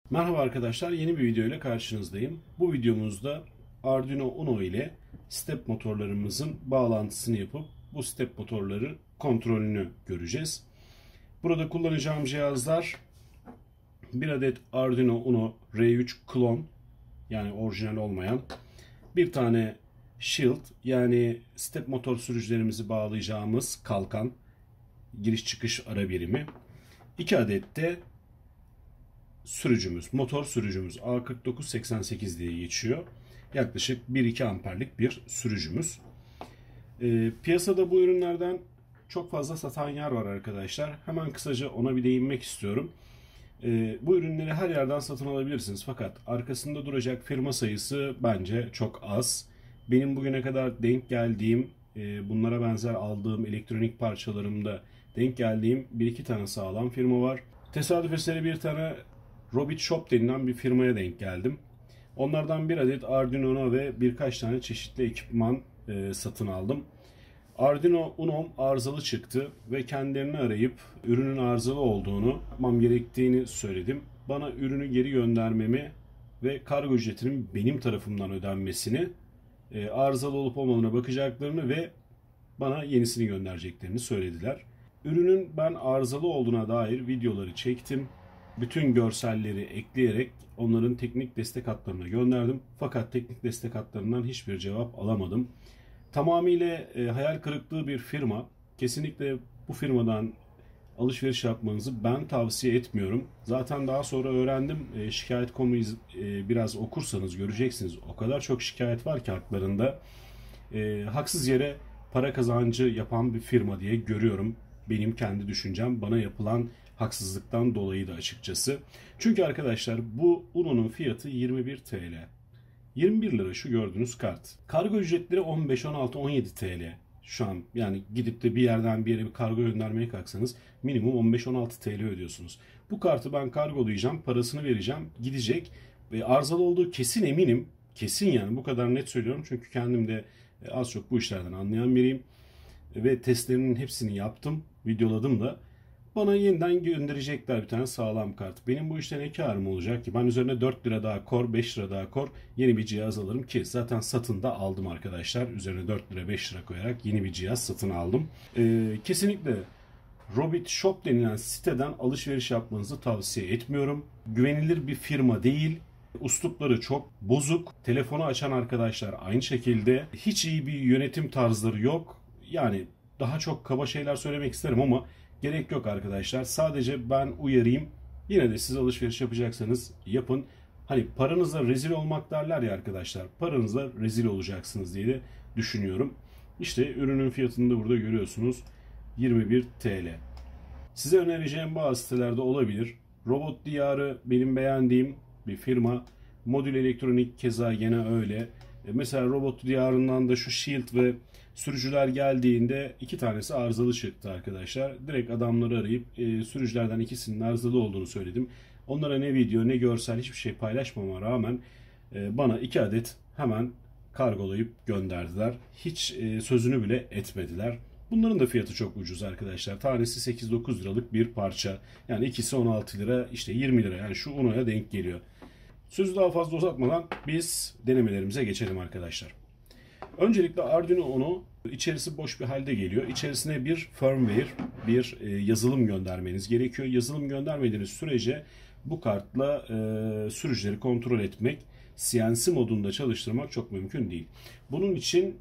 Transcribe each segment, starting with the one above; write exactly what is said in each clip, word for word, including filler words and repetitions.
Merhaba arkadaşlar, yeni bir video ile karşınızdayım. Bu videomuzda Arduino Uno ile step motorlarımızın bağlantısını yapıp bu step motorları kontrolünü göreceğiz. Burada kullanacağım cihazlar bir adet Arduino Uno R üç klon, yani orijinal olmayan, bir tane shield yani step motor sürücülerimizi bağlayacağımız kalkan, giriş çıkış ara birimi, iki adet de sürücümüz, motor sürücümüz A kırk dokuz seksen sekiz diye geçiyor. Yaklaşık bir iki amperlik bir sürücümüz. E, piyasada bu ürünlerden çok fazla satan yer var arkadaşlar. Hemen kısaca ona bir değinmek istiyorum. E, bu ürünleri her yerden satın alabilirsiniz. Fakat arkasında duracak firma sayısı bence çok az. Benim bugüne kadar denk geldiğim, e, bunlara benzer aldığım elektronik parçalarımda denk geldiğim bir iki tane sağlam firma var. Tesadüf eseri bir tane Robit Shop denilen bir firmaya denk geldim. Onlardan bir adet Arduino Uno ve birkaç tane çeşitli ekipman e, satın aldım. Arduino Uno'm arızalı çıktı ve kendilerini arayıp ürünün arızalı olduğunu, yapmam gerektiğini söyledim. Bana ürünü geri göndermemi ve kargo ücretinin benim tarafımdan ödenmesini, e, arızalı olup olmadığına bakacaklarını ve bana yenisini göndereceklerini söylediler. Ürünün ben arızalı olduğuna dair videoları çektim. Bütün görselleri ekleyerek onların teknik destek hatlarına gönderdim. Fakat teknik destek hatlarından hiçbir cevap alamadım. Tamamıyla e, hayal kırıklığı bir firma. Kesinlikle bu firmadan alışveriş yapmanızı ben tavsiye etmiyorum. Zaten daha sonra öğrendim. E, şikayet nokta com'u e, biraz okursanız göreceksiniz. O kadar çok şikayet var ki haklarında. E, haksız yere para kazancı yapan bir firma diye görüyorum. Benim kendi düşüncem, bana yapılan haksızlıktan dolayı da açıkçası. Çünkü arkadaşlar bu Uno'nun fiyatı yirmi bir TL. yirmi bir lira şu gördüğünüz kart. Kargo ücretleri on beş, on altı, on yedi TL. Şu an yani gidip de bir yerden bir yere bir kargo göndermeye kalksanız minimum on beş on altı TL ödüyorsunuz. Bu kartı ben kargolayacağım, parasını vereceğim, gidecek ve arızalı olduğu kesin eminim. Kesin, yani bu kadar net söylüyorum çünkü kendim de az çok bu işlerden anlayan biriyim. Ve testlerinin hepsini yaptım, videoladım da. Bana yeniden gönderecekler bir tane sağlam kart. Benim bu işten ne karım olacak ki? Ben üzerine dört lira daha kor, beş lira daha kor, yeni bir cihaz alırım ki zaten satın da aldım arkadaşlar. Üzerine dört lira beş lira koyarak yeni bir cihaz satın aldım. Ee, kesinlikle Robit Shop denilen siteden alışveriş yapmanızı tavsiye etmiyorum. Güvenilir bir firma değil. Uslupları çok bozuk. Telefonu açan arkadaşlar aynı şekilde. Hiç iyi bir yönetim tarzları yok. Yani daha çok kaba şeyler söylemek isterim ama gerek yok arkadaşlar. Sadece ben uyarayım. Yine de siz alışveriş yapacaksanız yapın. Hani paranızla rezil olmak derler ya arkadaşlar. Paranızla rezil olacaksınız diye de düşünüyorum. İşte ürünün fiyatını da burada görüyorsunuz. yirmi bir TL. Size önereceğim bazı sitelerde olabilir. Robot Diyarı benim beğendiğim bir firma. Modül Elektronik keza gene öyle. Mesela Robot Diyarı'ndan da şu Shield ve sürücüler geldiğinde iki tanesi arızalı çıktı arkadaşlar. Direkt adamları arayıp e, sürücülerden ikisinin arızalı olduğunu söyledim. Onlara ne video ne görsel hiçbir şey paylaşmama rağmen e, bana iki adet hemen kargolayıp gönderdiler. Hiç e, sözünü bile etmediler. Bunların da fiyatı çok ucuz arkadaşlar. Tanesi sekiz dokuz liralık bir parça. Yani ikisi on altı lira, işte yirmi lira. Yani şu Uno'ya denk geliyor. Sözü daha fazla uzatmadan biz denemelerimize geçelim arkadaşlar. Öncelikle Arduino Uno içerisi boş bir halde geliyor. İçerisine bir firmware, bir e, yazılım göndermeniz gerekiyor. Yazılım göndermediğiniz sürece bu kartla e, sürücüleri kontrol etmek, C N C modunda çalıştırmak çok mümkün değil. Bunun için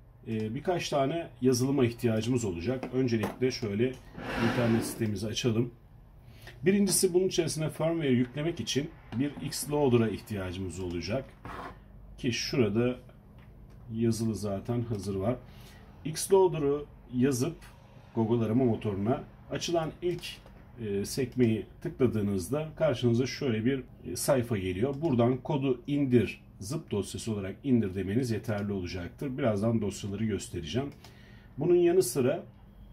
e, birkaç tane yazılıma ihtiyacımız olacak. Öncelikle şöyle internet sitemizi açalım. Birincisi, bunun içerisine firmware yüklemek için bir Xloader'a ihtiyacımız olacak. Ki şurada yazılı zaten hazır var. Xloader'ı yazıp Google arama motoruna açılan ilk e, sekmeyi tıkladığınızda karşınıza şöyle bir e, sayfa geliyor. Buradan kodu indir, zip dosyası olarak indir demeniz yeterli olacaktır. Birazdan dosyaları göstereceğim. Bunun yanı sıra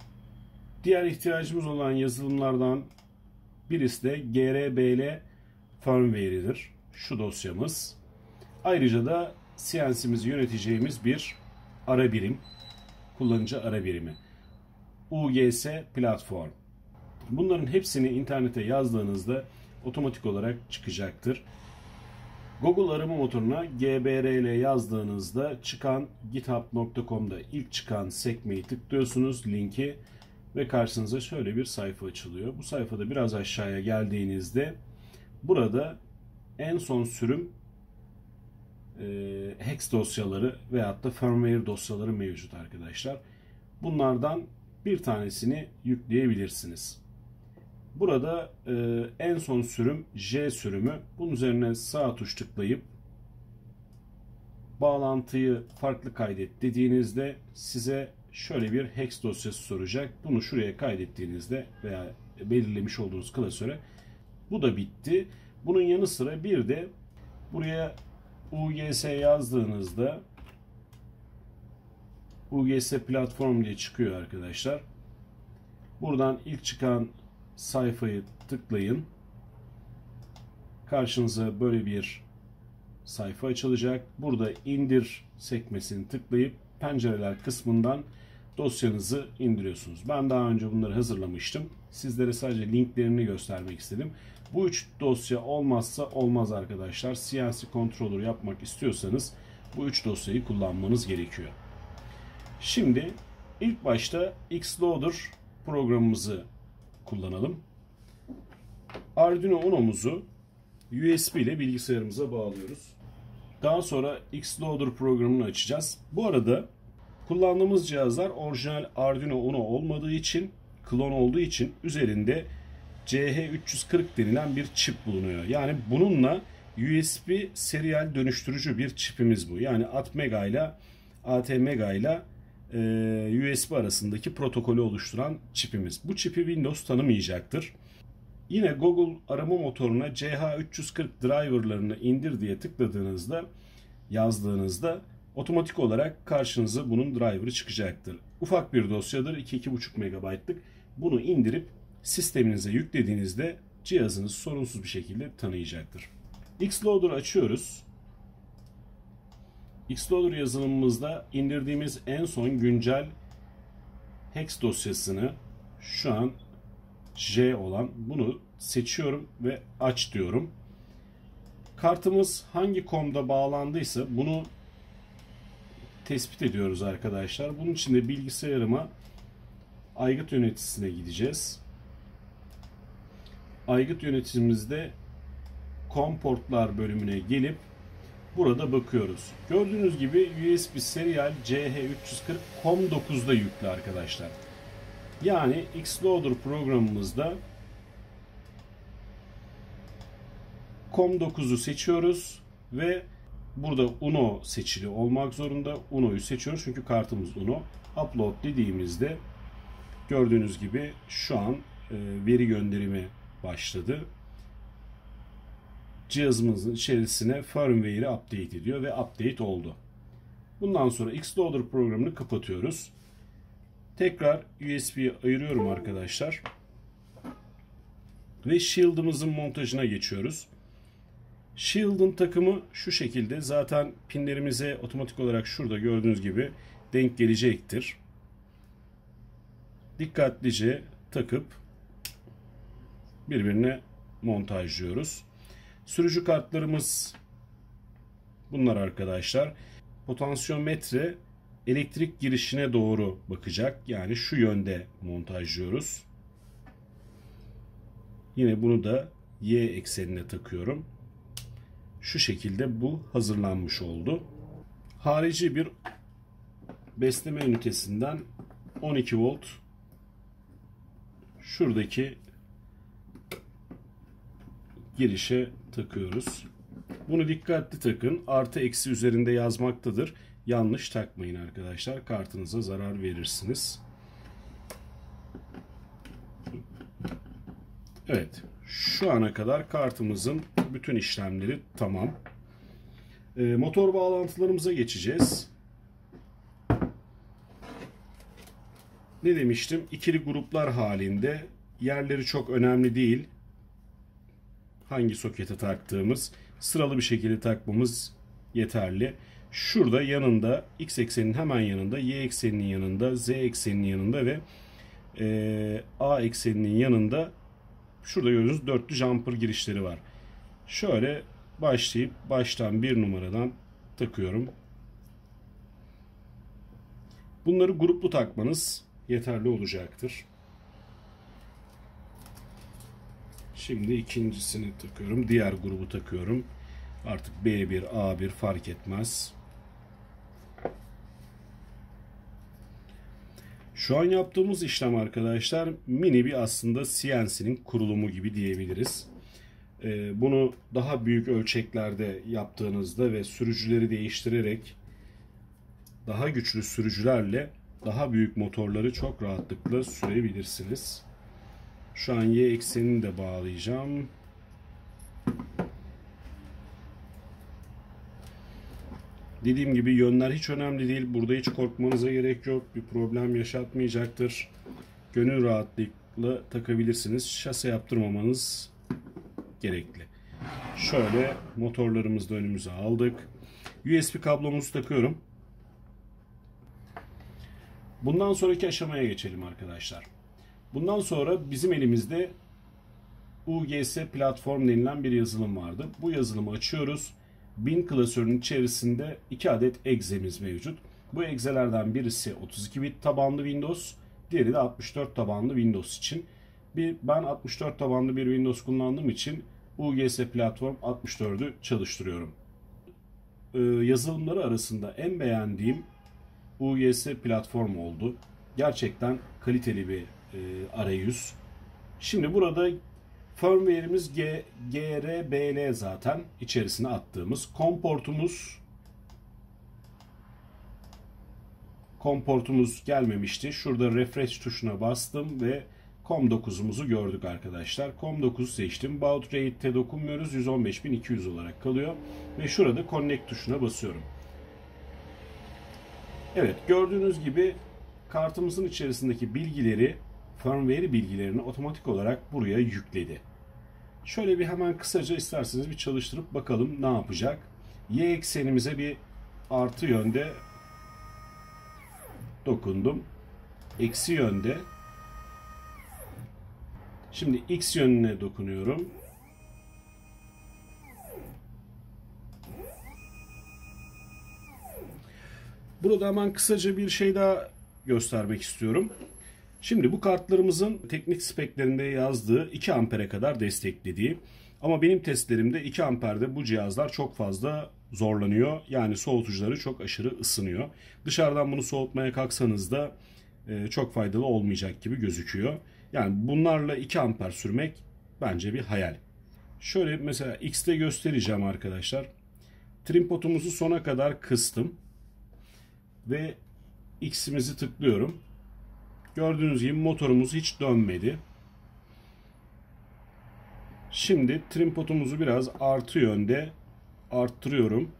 diğer ihtiyacımız olan yazılımlardan birisi de G R B L firmware'idir. Şu dosyamız. Ayrıca da C N C'mizi yöneteceğimiz bir ara birim, kullanıcı ara birimi. U G S platform. Bunların hepsini internete yazdığınızda otomatik olarak çıkacaktır. Google arama motoruna G B R L yazdığınızda çıkan github nokta com'da ilk çıkan sekmeyi tıklıyorsunuz, linki, ve karşınıza şöyle bir sayfa açılıyor. Bu sayfada biraz aşağıya geldiğinizde burada en son sürüm e, hex dosyaları veyahut da firmware dosyaları mevcut arkadaşlar. Bunlardan bir tanesini yükleyebilirsiniz. Burada e, en son sürüm J sürümü. Bunun üzerine sağ tuş tıklayıp bağlantıyı farklı kaydet dediğinizde size şöyle bir hex dosyası soracak. Bunu şuraya kaydettiğinizde veya belirlemiş olduğunuz klasöre bu da bitti. Bunun yanı sıra bir de buraya U G S yazdığınızda U G S platform diye çıkıyor arkadaşlar. Buradan ilk çıkan sayfayı tıklayın. Karşınıza böyle bir sayfa açılacak. Burada indir sekmesini tıklayıp pencereler kısmından dosyanızı indiriyorsunuz. Ben daha önce bunları hazırlamıştım. Sizlere sadece linklerini göstermek istedim. Bu üç dosya olmazsa olmaz arkadaşlar. C N C controller yapmak istiyorsanız bu üç dosyayı kullanmanız gerekiyor. Şimdi ilk başta Xloader programımızı kullanalım. Arduino Uno'muzu U S B ile bilgisayarımıza bağlıyoruz. Daha sonra Xloader programını açacağız. Bu arada kullandığımız cihazlar orijinal Arduino Uno olmadığı için, klon olduğu için üzerinde C H üç yüz kırk denilen bir çip bulunuyor. Yani bununla U S B serial dönüştürücü bir çipimiz bu. Yani Atmega ile A T Mega ile U S B arasındaki protokolü oluşturan çipimiz. Bu çipi Windows tanımayacaktır. Yine Google arama motoruna C H üç yüz kırk driverlarını indir diye tıkladığınızda, yazdığınızda otomatik olarak karşınıza bunun driver'ı çıkacaktır. Ufak bir dosyadır, iki iki buçuk megabaytlık. Bunu indirip sisteminize yüklediğinizde cihazınız sorunsuz bir şekilde tanıyacaktır. Xloader'ı açıyoruz. Xloader yazılımımızda indirdiğimiz en son güncel hex dosyasını, şu an J olan, bunu seçiyorum ve aç diyorum. Kartımız hangi komda bağlandıysa bunu tespit ediyoruz arkadaşlar. Bunun için de bilgisayarıma aygıt yöneticisine gideceğiz. Aygıt yöneticimizde COM portlar bölümüne gelip burada bakıyoruz. Gördüğünüz gibi U S B serial C H üç yüz kırk COM dokuzda yüklü arkadaşlar. Yani Xloader programımızda COM dokuzu seçiyoruz ve burada Uno seçili olmak zorunda. Uno'yu seçiyoruz çünkü kartımız Uno. Upload dediğimizde gördüğünüz gibi şu an e, veri gönderimi başladı. Cihazımızın içerisine firmware'i update ediyor ve update oldu. Bundan sonra Xloader programını kapatıyoruz. Tekrar U S B'yi ayırıyorum arkadaşlar. Ve Shield'ımızın montajına geçiyoruz. Shield'ın takımı şu şekilde. Zaten pinlerimize otomatik olarak şurada gördüğünüz gibi denk gelecektir. Dikkatlice takıp birbirine montajlıyoruz. Sürücü kartlarımız bunlar arkadaşlar. Potansiyometre elektrik girişine doğru bakacak. Yani şu yönde montajlıyoruz. Yine bunu da Y eksenine takıyorum. Şu şekilde bu hazırlanmış oldu. Harici bir besleme ünitesinden on iki volt şuradaki girişe takıyoruz. Bunu dikkatli takın. Artı eksi üzerinde yazmaktadır. Yanlış takmayın arkadaşlar. Kartınıza zarar verirsiniz. Evet. Şu ana kadar kartımızın bütün işlemleri tamam. E, motor bağlantılarımıza geçeceğiz. Ne demiştim? İkili gruplar halinde. Yerleri çok önemli değil. Hangi sokete taktığımız, sıralı bir şekilde takmamız yeterli. Şurada yanında, X ekseninin hemen yanında, Y ekseninin yanında, Z ekseninin yanında ve e, A ekseninin yanında Şurada gördüğünüz dörtlü jumper girişleri var. Şöyle başlayıp baştan bir numaradan takıyorum. Bunları gruplu takmanız yeterli olacaktır. Şimdi ikincisini takıyorum. Diğer grubu takıyorum. Artık B bir, A bir fark etmez. Şu an yaptığımız işlem arkadaşlar mini bir aslında C N C'nin kurulumu gibi diyebiliriz. Bunu daha büyük ölçeklerde yaptığınızda ve sürücüleri değiştirerek daha güçlü sürücülerle daha büyük motorları çok rahatlıkla sürebilirsiniz. Şu an Y eksenini de bağlayacağım. Dediğim gibi yönler hiç önemli değil. Burada hiç korkmanıza gerek yok. Bir problem yaşatmayacaktır. Gönül rahatlıkla takabilirsiniz. Şase yaptırmamanız gerekli. Şöyle motorlarımızı da önümüze aldık. U S B kablomuzu takıyorum. Bundan sonraki aşamaya geçelim arkadaşlar. Bundan sonra bizim elimizde U G S platform denilen bir yazılım vardı. Bu yazılımı açıyoruz. bin klasörünün içerisinde iki adet egzemiz mevcut. Bu egzelerden birisi otuz iki bit tabanlı Windows, diğeri de altmış dört tabanlı Windows için. Bir, ben altmış dört tabanlı bir Windows kullandığım için U G S platform altmış dördü çalıştırıyorum. Ee, yazılımları arasında en beğendiğim U G S platform oldu. Gerçekten kaliteli bir e, arayüz. Şimdi burada firmware'imiz G, GRBL zaten içerisine attığımız. COM portumuz COM portumuz gelmemişti. Şurada refresh tuşuna bastım ve COM dokuzumuzu gördük arkadaşlar. COM dokuzu seçtim. Baud rate'e dokunmuyoruz. yüz on beş bin iki yüz olarak kalıyor. Ve şurada connect tuşuna basıyorum. Evet, gördüğünüz gibi kartımızın içerisindeki bilgileri, firmware bilgilerini otomatik olarak buraya yükledi. Şöyle bir hemen kısaca isterseniz bir çalıştırıp bakalım ne yapacak. Y eksenimize bir artı yönde dokundum. Eksi yönde. Şimdi X yönüne dokunuyorum. Burada hemen kısaca bir şey daha göstermek istiyorum. Şimdi bu kartlarımızın teknik speklerinde yazdığı iki ampere kadar desteklediği, ama benim testlerimde iki amperde bu cihazlar çok fazla zorlanıyor. Yani soğutucuları çok aşırı ısınıyor. Dışarıdan bunu soğutmaya kalksanız da çok faydalı olmayacak gibi gözüküyor. Yani bunlarla iki amper sürmek bence bir hayal. Şöyle mesela X'te göstereceğim arkadaşlar. Trim potumuzu sona kadar kıstım. Ve X'imizi tıklıyorum. Gördüğünüz gibi motorumuz hiç dönmedi. Şimdi trim potumuzu biraz artı yönde arttırıyorum.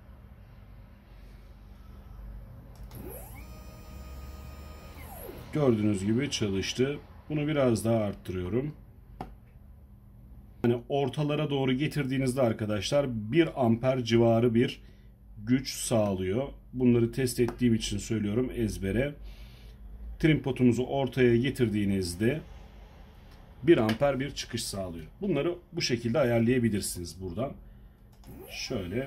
Gördüğünüz gibi çalıştı. Bunu biraz daha arttırıyorum. Yani ortalara doğru getirdiğinizde arkadaşlar bir amper civarı bir güç sağlıyor. Bunları test ettiğim için söylüyorum ezbere. Trim potumuzu ortaya getirdiğinizde bir amper bir çıkış sağlıyor. Bunları bu şekilde ayarlayabilirsiniz buradan. Şöyle.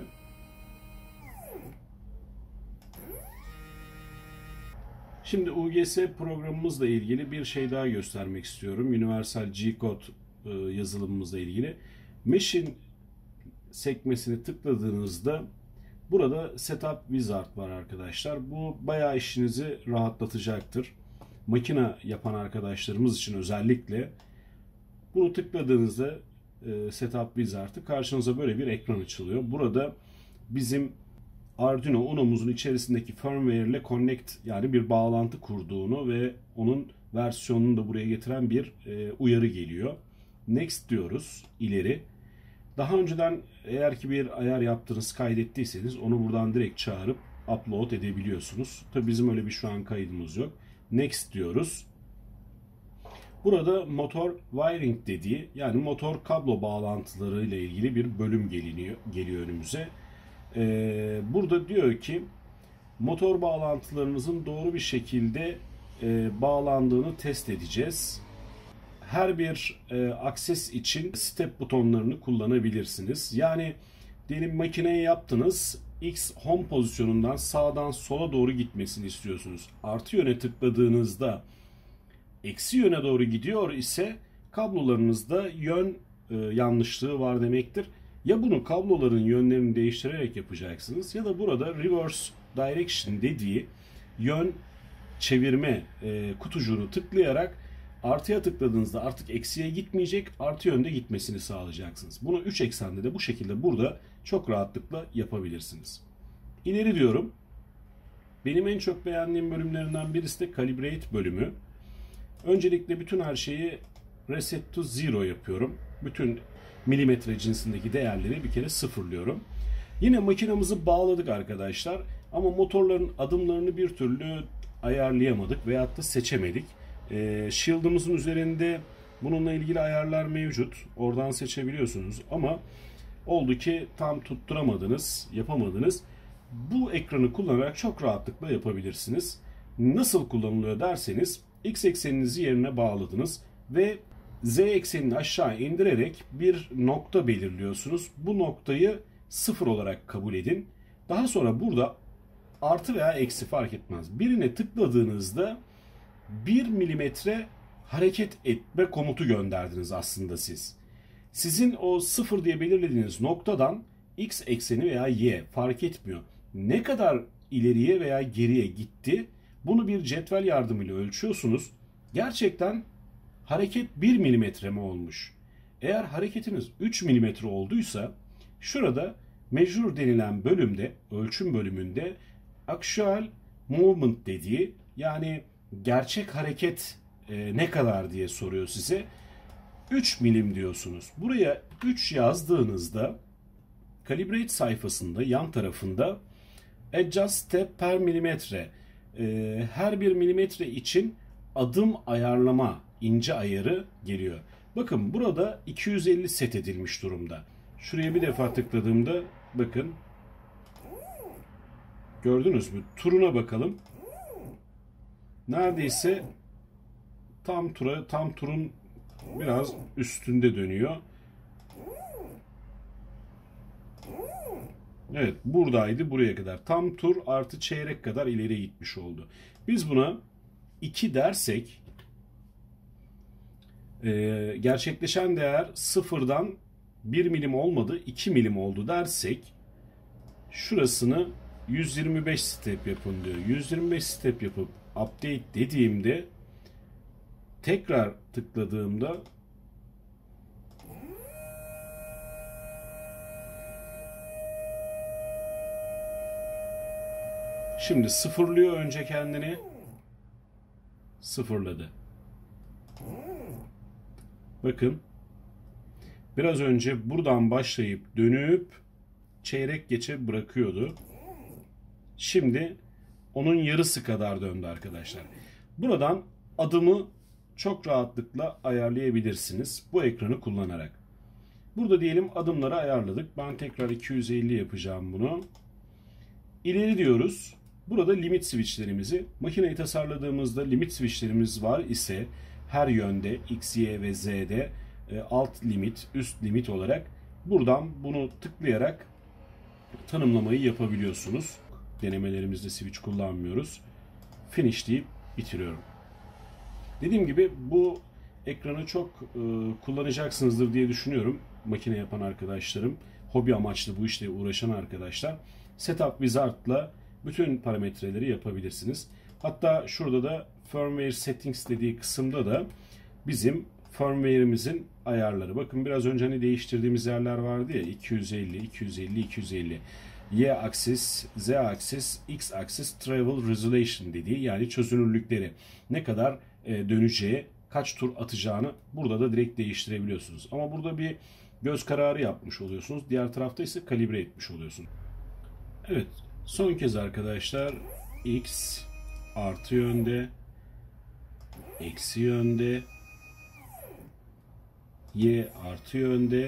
Şimdi U G S programımızla ilgili bir şey daha göstermek istiyorum. Universal G-Code yazılımımızla ilgili. Machine sekmesini tıkladığınızda burada Setup Wizard var arkadaşlar. Bu bayağı işinizi rahatlatacaktır. Makine yapan arkadaşlarımız için özellikle bunu tıkladığınızda Setup Wizard'ı karşınıza böyle bir ekran açılıyor. Burada bizim Arduino Uno'muzun içerisindeki firmware ile connect, yani bir bağlantı kurduğunu ve onun versiyonunu da buraya getiren bir uyarı geliyor. Next diyoruz, ileri. Daha önceden eğer ki bir ayar yaptınız, kaydettiyseniz onu buradan direkt çağırıp upload edebiliyorsunuz. Tabi bizim öyle bir şu an kaydımız yok. Next diyoruz. Burada motor wiring dediği, yani motor kablo bağlantıları ile ilgili bir bölüm geliniyor, geliyor önümüze. Ee, burada diyor ki motor bağlantılarınızın doğru bir şekilde e, bağlandığını test edeceğiz. her bir e, akses için step butonlarını kullanabilirsiniz. Yani diyelim makineye yaptınız. X home pozisyonundan sağdan sola doğru gitmesini istiyorsunuz. Artı yöne tıkladığınızda eksi yöne doğru gidiyor ise kablolarınızda yön e, yanlışlığı var demektir. Ya bunu kabloların yönlerini değiştirerek yapacaksınız ya da burada reverse direction dediği yön çevirme e, kutucuğunu tıklayarak artıya tıkladığınızda artık eksiye gitmeyecek, artı yönde gitmesini sağlayacaksınız. Bunu üç eksende de bu şekilde burada çok rahatlıkla yapabilirsiniz. İleri diyorum. Benim en çok beğendiğim bölümlerinden birisi de Calibrate bölümü. Öncelikle bütün her şeyi Reset to Zero yapıyorum. Bütün milimetre cinsindeki değerleri bir kere sıfırlıyorum. Yine makinamızı bağladık arkadaşlar. Ama motorların adımlarını bir türlü ayarlayamadık veyahut da seçemedik. E, Shield'ımızın üzerinde bununla ilgili ayarlar mevcut. Oradan seçebiliyorsunuz ama oldu ki tam tutturamadınız, yapamadınız. Bu ekranı kullanarak çok rahatlıkla yapabilirsiniz. Nasıl kullanılıyor derseniz X ekseninizi yerine bağladınız ve Z eksenini aşağı indirerek bir nokta belirliyorsunuz. Bu noktayı sıfır olarak kabul edin. Daha sonra burada artı veya eksi fark etmez. Birine tıkladığınızda bir milimetre hareket etme komutu gönderdiniz aslında siz. Sizin o sıfır diye belirlediğiniz noktadan X ekseni veya Y fark etmiyor. Ne kadar ileriye veya geriye gitti bunu bir cetvel yardımıyla ölçüyorsunuz. Gerçekten hareket bir milimetre mi olmuş? Eğer hareketiniz üç milimetre olduysa şurada measure denilen bölümde, ölçüm bölümünde actual movement dediği yani gerçek hareket e, ne kadar diye soruyor size. üç milim diyorsunuz. Buraya üç yazdığınızda Calibrate sayfasında yan tarafında Adjust Step per milimetre e, her bir milimetre için adım ayarlama ince ayarı geliyor. Bakın burada iki yüz elli set edilmiş durumda. Şuraya bir defa tıkladığımda bakın gördünüz mü? Turuna bakalım. Neredeyse tam tura tam turun biraz üstünde dönüyor. Evet buradaydı buraya kadar. Tam tur artı çeyrek kadar ileri gitmiş oldu. Biz buna iki dersek e, gerçekleşen değer sıfırdan bir milim olmadı iki milim oldu dersek şurasını yüz yirmi beş step yapın diyor. yüz yirmi beş step yapıp update dediğimde tekrar tıkladığımda şimdi sıfırlıyor önce kendini. Sıfırladı. Bakın. Biraz önce buradan başlayıp dönüp çeyrek geçe bırakıyordu. Şimdi onun yarısı kadar döndü arkadaşlar. Buradan adımı çok rahatlıkla ayarlayabilirsiniz bu ekranı kullanarak. Burada diyelim adımları ayarladık. Ben tekrar iki yüz elli yapacağım bunu. İleri diyoruz. Burada limit switchlerimizi makineyi tasarladığımızda limit switchlerimiz var ise her yönde X, Y ve Z'de alt limit, üst limit olarak buradan bunu tıklayarak tanımlamayı yapabiliyorsunuz. Denemelerimizde switch kullanmıyoruz. Finish deyip bitiriyorum. Dediğim gibi bu ekranı çok e, kullanacaksınızdır diye düşünüyorum. Makine yapan arkadaşlarım, hobi amaçlı bu işle uğraşan arkadaşlar. Setup Wizard'la bütün parametreleri yapabilirsiniz. Hatta şurada da firmware settings dediği kısımda da bizim firmware'imizin ayarları. Bakın biraz önce hani değiştirdiğimiz yerler vardı ya iki yüz elli, iki yüz elli, iki yüz elli. Y-axis, Z-axis, X-axis travel resolution dediği yani çözünürlükleri ne kadar e, döneceği, kaç tur atacağını burada da direkt değiştirebiliyorsunuz. Ama burada bir göz kararı yapmış oluyorsunuz. Diğer tarafta ise kalibre etmiş oluyorsunuz. Evet, son kez arkadaşlar X artı yönde, eksi yönde, Y artı yönde,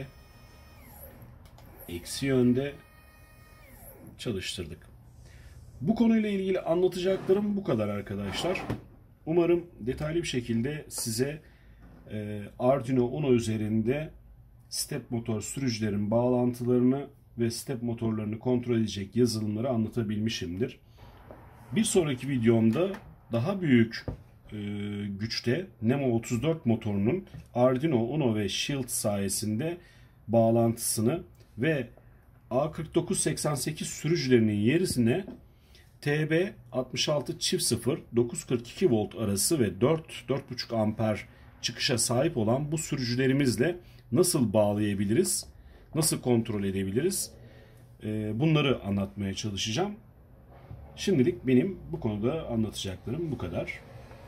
eksi yönde çalıştırdık. Bu konuyla ilgili anlatacaklarım bu kadar arkadaşlar. Umarım detaylı bir şekilde size e, Arduino Uno üzerinde step motor sürücülerin bağlantılarını ve step motorlarını kontrol edecek yazılımları anlatabilmişimdir. Bir sonraki videomda daha büyük e, güçte Nemo otuz dört motorunun Arduino Uno ve Shield sayesinde bağlantısını ve A kırk dokuz seksen sekiz sürücülerinin yerine T B altmış altı çift sıfır dokuz yüz kırk iki volt arası ve dört dört buçuk amper çıkışa sahip olan bu sürücülerimizle nasıl bağlayabiliriz, nasıl kontrol edebiliriz, bunları anlatmaya çalışacağım. Şimdilik benim bu konuda anlatacaklarım bu kadar.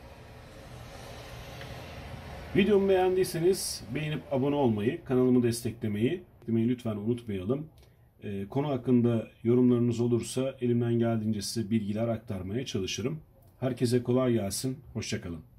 Videomu beğendiyseniz beğenip abone olmayı, kanalımı desteklemeyi lütfen unutmayalım. Konu hakkında yorumlarınız olursa elimden geldiğince size bilgiler aktarmaya çalışırım. Herkese kolay gelsin, hoşça kalın.